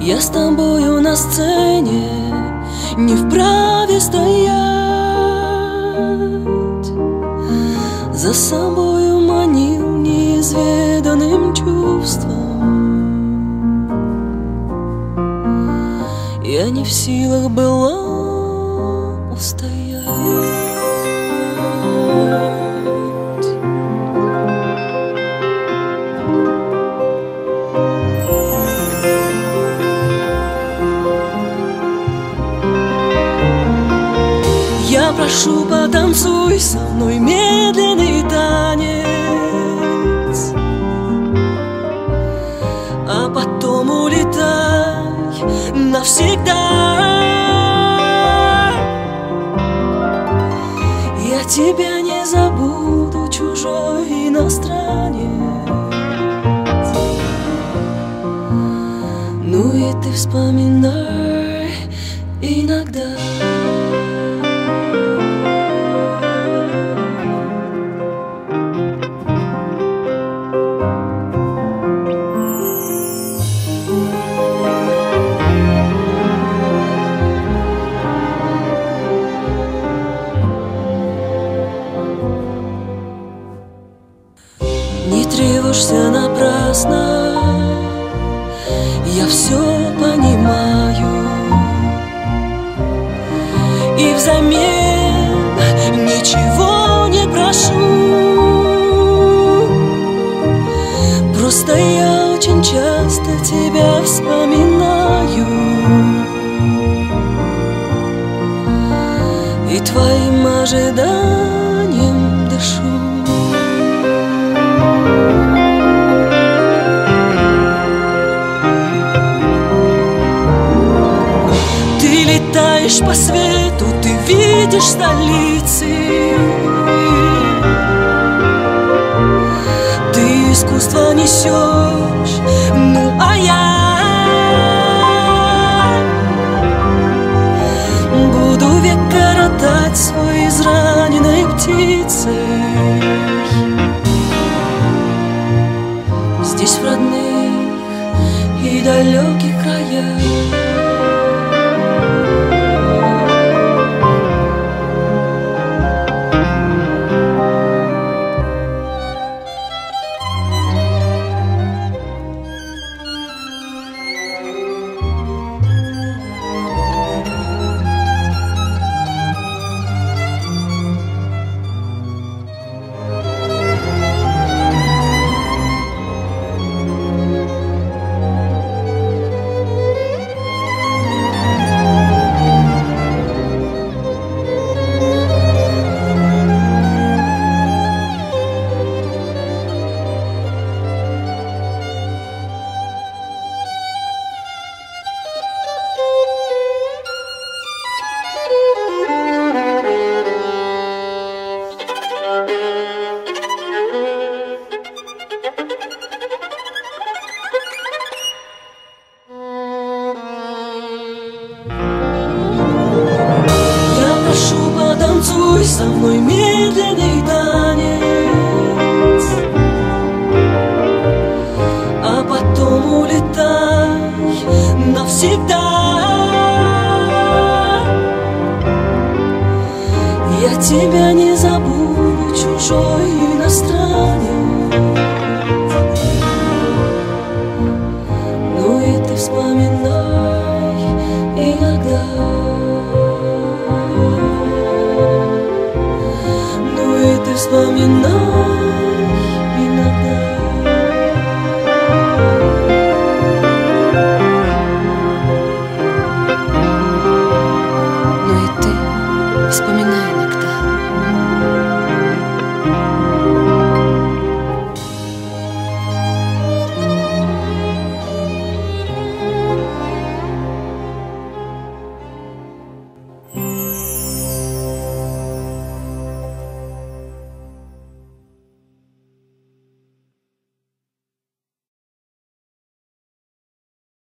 Я с тобою на сцене не вправе стоять, за собою манил неизведанным чувством. Я не в силах была устоять. Я прошу, потанцуй со мной медленный танец, а потом улетай навсегда. Я тебя не забуду, чужой иностранец. Ну и ты вспоминай иногда. Не тревожься напрасно, я все понимаю, и взамен ничего не прошу. Просто я очень часто тебя вспоминаю и твоим ожиданием дышу. Летаешь по свету, ты видишь столицы, ты искусство несешь, ну а я буду век коротать свой израненной птицей здесь, в родных и далеких краях. Потанцуй со мной медленный танец, а потом улетай навсегда. Я тебя не забуду, чужой